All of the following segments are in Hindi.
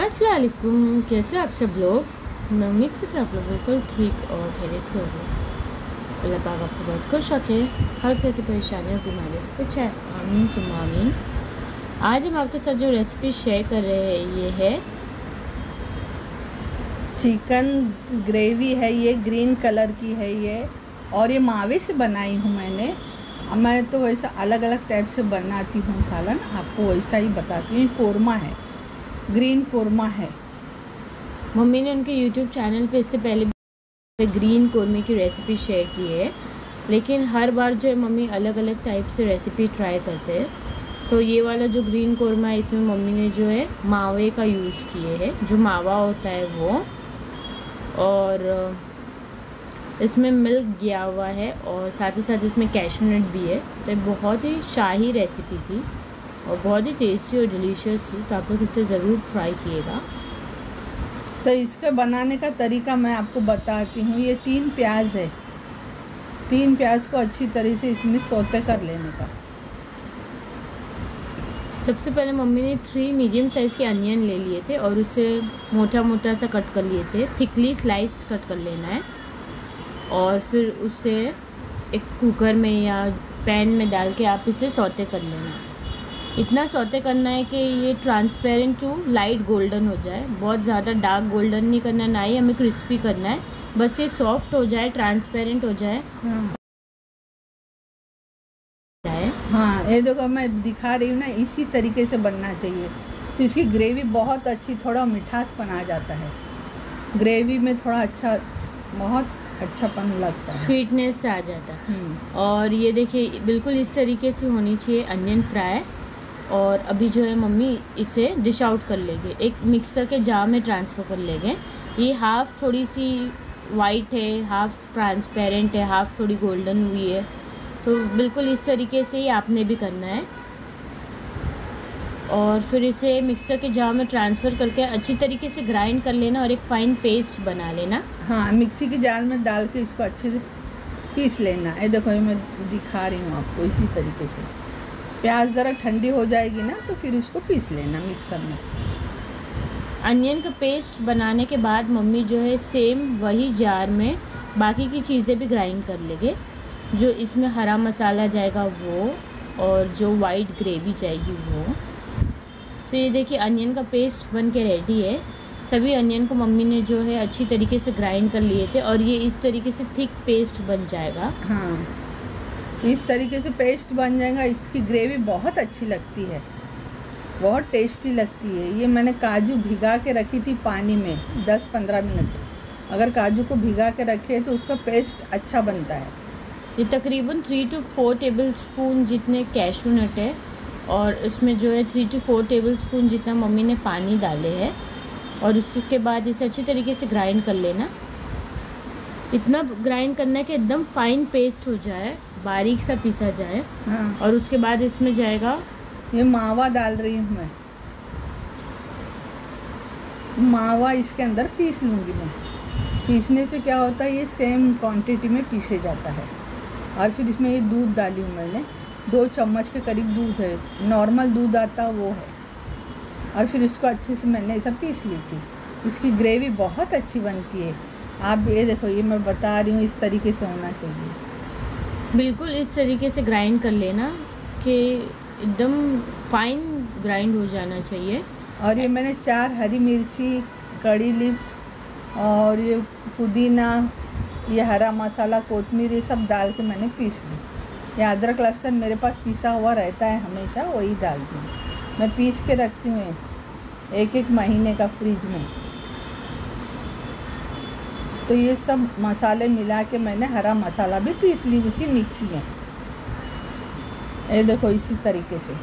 अस्सलाम वालेकुम, कैसे हो आप सब लोग। मैं उम्मीद करती हूँ आप लोग बिल्कुल ठीक और खैरियत से होंगे। अल्लाह पाक आपको बहुत खुश रखे, हर तरह की परेशानियों और बीमारियों से बचाए, आमीन सुम्मा आमीन। आज हम आपके साथ जो रेसिपी शेयर कर रहे हैं ये है चिकन ग्रेवी है। ये ग्रीन कलर की है ये, और ये मावे से बनाई हूँ मैंने। मैं तो वैसा अलग अलग टाइप से बनाती हूँ सालन, आपको वैसा ही बताती हूँ। ये कोरमा है, ग्रीन कोरमा है। मम्मी ने उनके यूट्यूब चैनल पे इससे पहले भी ग्रीन कोरमे की रेसिपी शेयर की है, लेकिन हर बार जो है मम्मी अलग अलग टाइप से रेसिपी ट्राई करते हैं। तो ये वाला जो ग्रीन कोरमा है इसमें मम्मी ने जो है मावे का यूज़ किए है, जो मावा होता है वो, और इसमें मिल्क गया हुआ है और साथ ही साथ इसमें कैशू नट भी है। तो ये बहुत ही शाही रेसिपी थी और बहुत ही टेस्टी और डिलीशियस थी, तो आप लोग इसे ज़रूर ट्राई कीजिएगा। तो इसके बनाने का तरीका मैं आपको बताती हूँ। ये 3 प्याज है, 3 प्याज को अच्छी तरह से इसमें सौते कर लेने का। सबसे पहले मम्मी ने 3 मीडियम साइज़ के अनियन ले लिए थे और उसे मोटा मोटा सा कट कर लिए थे, थिकली स्लाइस्ड कट कर लेना है। और फिर उसे एक कुकर में या पैन में डाल के आप इसे सौते कर लेना है। इतना सौते करना है कि ये ट्रांसपेरेंट टू लाइट गोल्डन हो जाए, बहुत ज़्यादा डार्क गोल्डन नहीं करना, ना ही हमें क्रिस्पी करना है, बस ये सॉफ्ट हो जाए, ट्रांसपेरेंट हो जाए। हाँ, ये देखो मैं दिखा रही हूँ ना, इसी तरीके से बनना चाहिए। तो इसकी ग्रेवी बहुत अच्छी, थोड़ा मिठासपन आ जाता है ग्रेवी में, थोड़ा अच्छा, बहुत अच्छापन लगता है, स्वीटनेस आ जाता है। और ये देखिए बिल्कुल इस तरीके से होनी चाहिए अनियन फ्राई। और अभी जो है मम्मी इसे डिश आउट कर लेंगे, एक मिक्सर के जार में ट्रांसफ़र कर लेंगे। ये हाफ़ थोड़ी सी वाइट है, हाफ़ ट्रांसपेरेंट है, हाफ़ थोड़ी गोल्डन हुई है। तो बिल्कुल इस तरीके से ही आपने भी करना है। और फिर इसे मिक्सर के जार में ट्रांसफ़र करके अच्छी तरीके से ग्राइंड कर लेना और एक फ़ाइन पेस्ट बना लेना। हाँ, मिक्सी के जार में डाल के इसको अच्छे से पीस लेना। ये देखो, ये मैं दिखा रही हूँ आपको इसी तरीके से। प्याज ज़रा ठंडी हो जाएगी ना तो फिर उसको पीस लेना मिक्सर में। अनियन का पेस्ट बनाने के बाद मम्मी जो है सेम वही जार में बाकी की चीज़ें भी ग्राइंड कर लेंगे। जो इसमें हरा मसाला जाएगा वो, और जो वाइट ग्रेवी जाएगी वो। तो ये देखिए अनियन का पेस्ट बन के रेडी है। सभी अनियन को मम्मी ने जो है अच्छी तरीके से ग्राइंड कर लिए थे और ये इस तरीके से थिक पेस्ट बन जाएगा। हाँ, इस तरीके से पेस्ट बन जाएगा। इसकी ग्रेवी बहुत अच्छी लगती है, बहुत टेस्टी लगती है। ये मैंने काजू भिगा के रखी थी पानी में 10-15 मिनट। अगर काजू को भिगा के रखे तो उसका पेस्ट अच्छा बनता है। ये तकरीबन 3 to 4 टेबल स्पून जितने कैशू नट है और इसमें जो है 3 to 4 टेबल स्पून जितना मम्मी ने पानी डाले हैं। और उसके बाद इसे अच्छी तरीके से ग्राइंड कर लेना। इतना ग्राइंड करना है कि एकदम फाइन पेस्ट हो जाए, बारीक सा पीसा जाए। हाँ। और उसके बाद इसमें जाएगा, ये मावा डाल रही हूँ मैं। मावा इसके अंदर पीस लूँगी मैं। पीसने से क्या होता है, ये सेम क्वांटिटी में पीसे जाता है। और फिर इसमें ये दूध डाली हूँ मैंने, 2 चम्मच के करीब दूध है, नॉर्मल दूध आता वो है। और फिर इसको अच्छे से मैंने सब पीस ली थी। इसकी ग्रेवी बहुत अच्छी बनती है। आप ये देखो, ये मैं बता रही हूँ, इस तरीके से होना चाहिए। बिल्कुल इस तरीके से ग्राइंड कर लेना कि एकदम फाइन ग्राइंड हो जाना चाहिए। और ये मैंने 4 हरी मिर्ची, कड़ी लिव्स और ये पुदीना, ये हरा मसाला, कोतमीर, ये सब डाल के मैंने पीस ली। ये अदरक लहसुन मेरे पास पिसा हुआ रहता है हमेशा, वही डालती हूँ मैं। पीस के रखती हूँ 1-1 महीने का फ्रिज में। तो ये सब मसाले मिला के मैंने हरा मसाला भी पीस ली उसी मिक्सी में। ये देखो इसी तरीके से।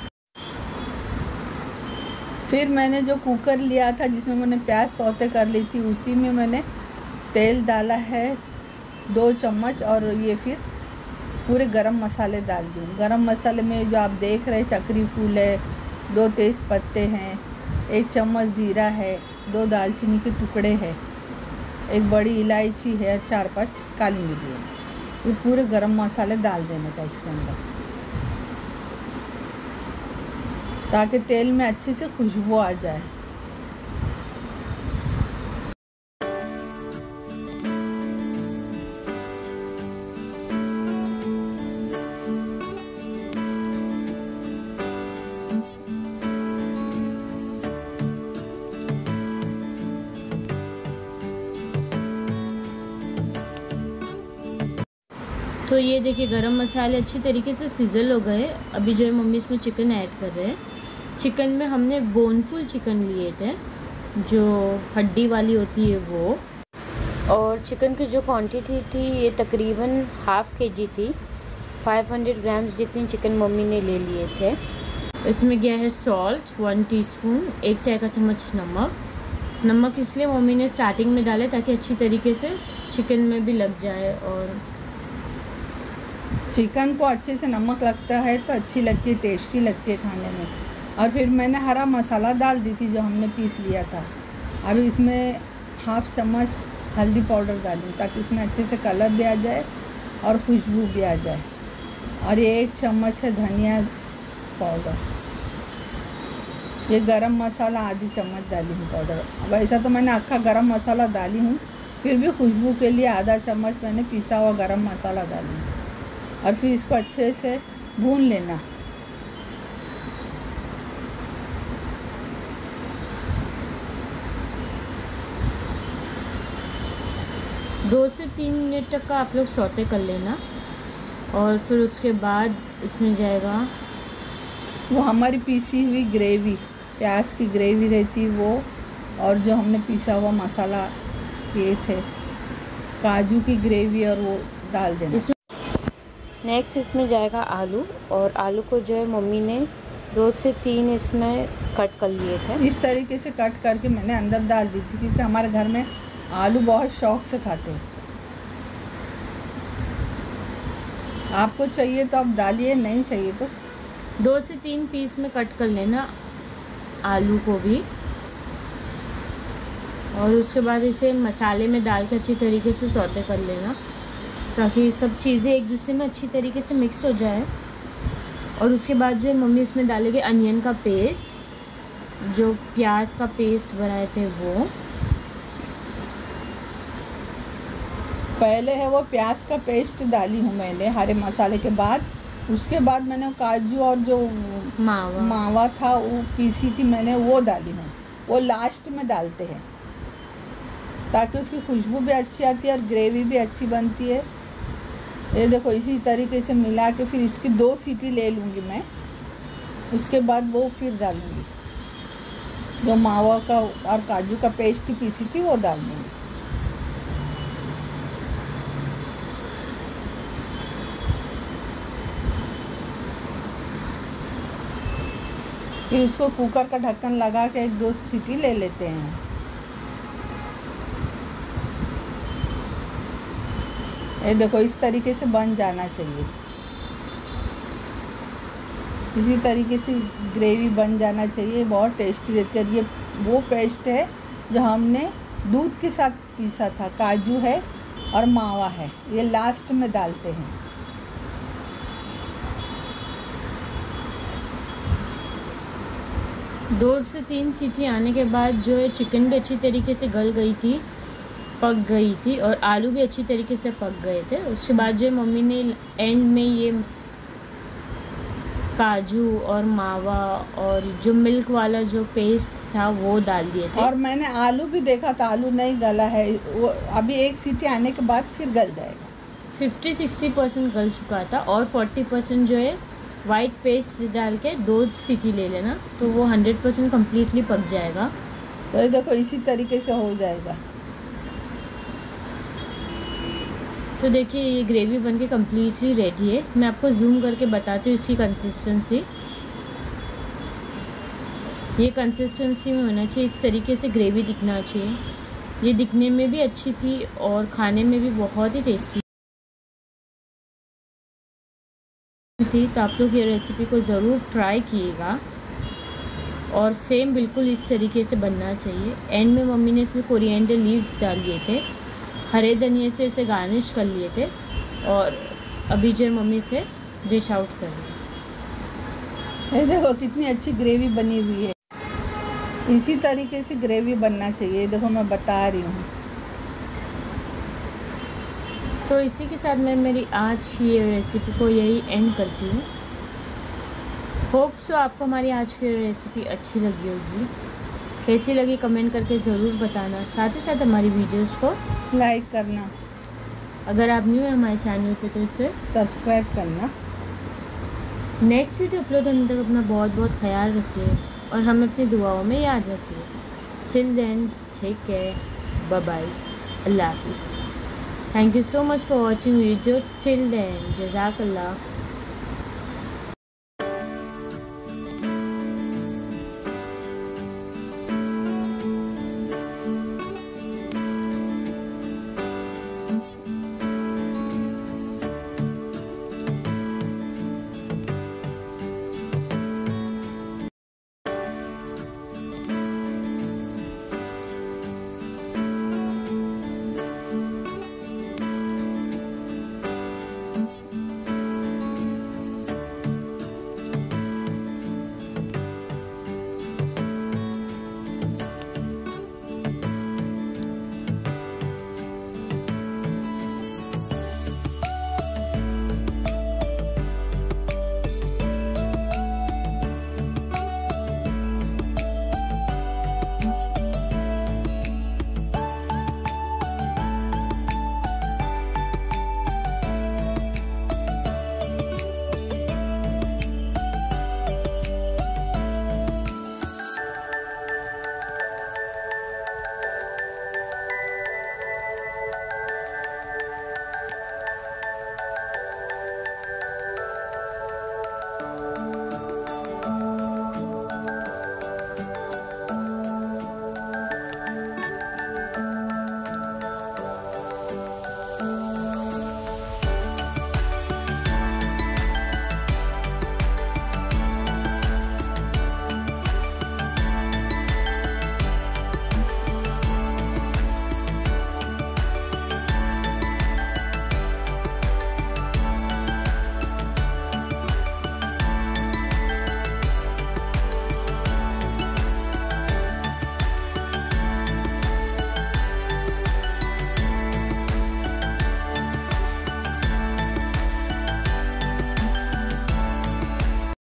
फिर मैंने जो कुकर लिया था जिसमें मैंने प्याज सौते कर ली थी, उसी में मैंने तेल डाला है 2 चम्मच। और ये फिर पूरे गरम मसाले डाल दूँ। गरम मसाले में जो आप देख रहे हैं, चक्री फूल है, 2 तेज़ पत्ते हैं, 1 चम्मच ज़ीरा है, 2 दालचीनी के टुकड़े हैं, 1 बड़ी इलायची है, 4-5 काली मिर्च है। ये पूरे गरम मसाले डाल देने का इसके अंदर, ताकि तेल में अच्छे से खुशबू आ जाए। तो ये देखिए गरम मसाले अच्छी तरीके से सिजल हो गए। अभी जो है मम्मी इसमें चिकन ऐड कर रहे हैं। चिकन में हमने बोनफुल चिकन लिए थे, जो हड्डी वाली होती है वो। और चिकन की जो क्वांटिटी थी ये तकरीबन ½ kg थी। 500 ग्राम्स जितनी चिकन मम्मी ने ले लिए थे। इसमें गया है सॉल्ट 1 टीस्पून, 1 चाय का चम्मच नमक इसलिए मम्मी ने स्टार्टिंग में डाले ताकि अच्छी तरीके से चिकन में भी लग जाए। और चिकन को अच्छे से नमक लगता है तो अच्छी लगती है, टेस्टी लगती है खाने में। और फिर मैंने हरा मसाला डाल दी थी जो हमने पीस लिया था। अब इसमें ½ चम्मच हल्दी पाउडर डालूँ ताकि इसमें अच्छे से कलर भी आ जाए और खुशबू भी आ जाए। और ये 1 चम्मच है धनिया पाउडर। ये गरम मसाला आधी चम्मच डाली हूँ पाउडर। वैसा तो मैंने अक्खा गरम मसाला डाली हूँ, फिर भी खुशबू के लिए आधा चम्मच मैंने पिसा हुआ गरम मसाला डाली हूँ। और फिर इसको अच्छे से भून लेना। दो से 3 मिनट तक का आप लोग सौते कर लेना। और फिर उसके बाद इसमें जाएगा वो हमारी पीसी हुई ग्रेवी, प्याज की ग्रेवी रहती वो, और जो हमने पिसा हुआ मसाला किए थे काजू की ग्रेवी, और वो डाल देना। नेक्स्ट इसमें जाएगा आलू। और आलू को जो है मम्मी ने 2 से 3 इसमें कट कर लिए थे। इस तरीके से कट करके मैंने अंदर डाल दी थी क्योंकि हमारे घर में आलू बहुत शौक से खाते हैं। आपको चाहिए तो आप डालिए, नहीं चाहिए तो 2 से 3 पीस में कट कर लेना आलू को भी। और उसके बाद इसे मसाले में डाल के अच्छी तरीके से सौते कर लेना ताकि सब चीज़ें एक दूसरे में अच्छी तरीके से मिक्स हो जाए। और उसके बाद जो मम्मी इसमें डालेगी अनियन का पेस्ट, जो प्याज का पेस्ट बनाए थे वो। पहले है वो प्याज का पेस्ट डाली हूँ मैंने हरे मसाले के बाद। उसके बाद मैंने काजू और जो मावा था वो पीसी थी मैंने, वो डाली हूँ। वो लास्ट में डालते हैं ताकि उसकी खुशबू भी अच्छी आती है और ग्रेवी भी अच्छी बनती है। ये देखो इसी तरीके से मिला के फिर इसकी 2 सीटी ले लूँगी मैं। उसके बाद वो फिर डालूँगी जो मावा का और काजू का पेस्ट पीसी थी वो डाल दूँगी। फिर उसको कुकर का ढक्कन लगा के 1-2 सीटी ले लेते हैं। ये देखो इस तरीके से बन जाना चाहिए। इसी तरीके से ग्रेवी बन जाना चाहिए, बहुत टेस्टी रहती है। ये वो पेस्ट है जो हमने दूध के साथ पीसा था, काजू है और मावा है, ये लास्ट में डालते हैं। दो से 3 सीटी आने के बाद जो है चिकन भी अच्छी तरीके से गल गई थी, पक गई थी, और आलू भी अच्छी तरीके से पक गए थे। उसके बाद जो मम्मी ने एंड में ये काजू और मावा और जो मिल्क वाला जो पेस्ट था वो डाल दिए थे। और मैंने आलू भी देखा था, आलू नहीं गला है वो, अभी 1 सीटी आने के बाद फिर गल जाएगा। 50-60% गल चुका था और 40% जो है वाइट पेस्ट डाल के 2 सीटी ले लेना, तो वो 100% कम्प्लीटली पक जाएगा। तो ये देखो इसी तरीके से हो जाएगा। तो देखिए ये ग्रेवी बनके कम्प्लीटली रेडी है। मैं आपको जूम करके बताती हूँ इसकी कंसिस्टेंसी। ये कंसिस्टेंसी में होना चाहिए, इस तरीके से ग्रेवी दिखना चाहिए। ये दिखने में भी अच्छी थी और खाने में भी बहुत ही टेस्टी थी। तो आप लोग ये रेसिपी को ज़रूर ट्राई कीजिएगा और सेम बिल्कुल इस तरीके से बनना चाहिए। एंड में मम्मी ने इसमें कोरिएंडर लीव्स डाल दिए थे, हरे धनिए से इसे गार्निश कर लिए थे। और अभी जो मम्मी से डिश आउट कर रही है। ये देखो कितनी अच्छी ग्रेवी बनी हुई है। इसी तरीके से ग्रेवी बनना चाहिए। देखो मैं बता रही हूँ। तो इसी के साथ मैं मेरी आज की ये रेसिपी को यही एंड करती हूँ। होप सो आपको हमारी आज की रेसिपी अच्छी लगी होगी। कैसी लगी कमेंट करके ज़रूर बताना, साथ ही साथ हमारी वीडियोस को लाइक करना। अगर आप न्यू हैं हमारे चैनल पे तो इसे सब्सक्राइब करना। नेक्स्ट वीडियो अपलोड होने तक अपना बहुत बहुत ख्याल रखिए और हमें अपनी दुआओं में याद रखिए। Till then take care, bye bye, Allah हाफिज़। Thank you so much for watching video till then, जज़ाकल्लाह।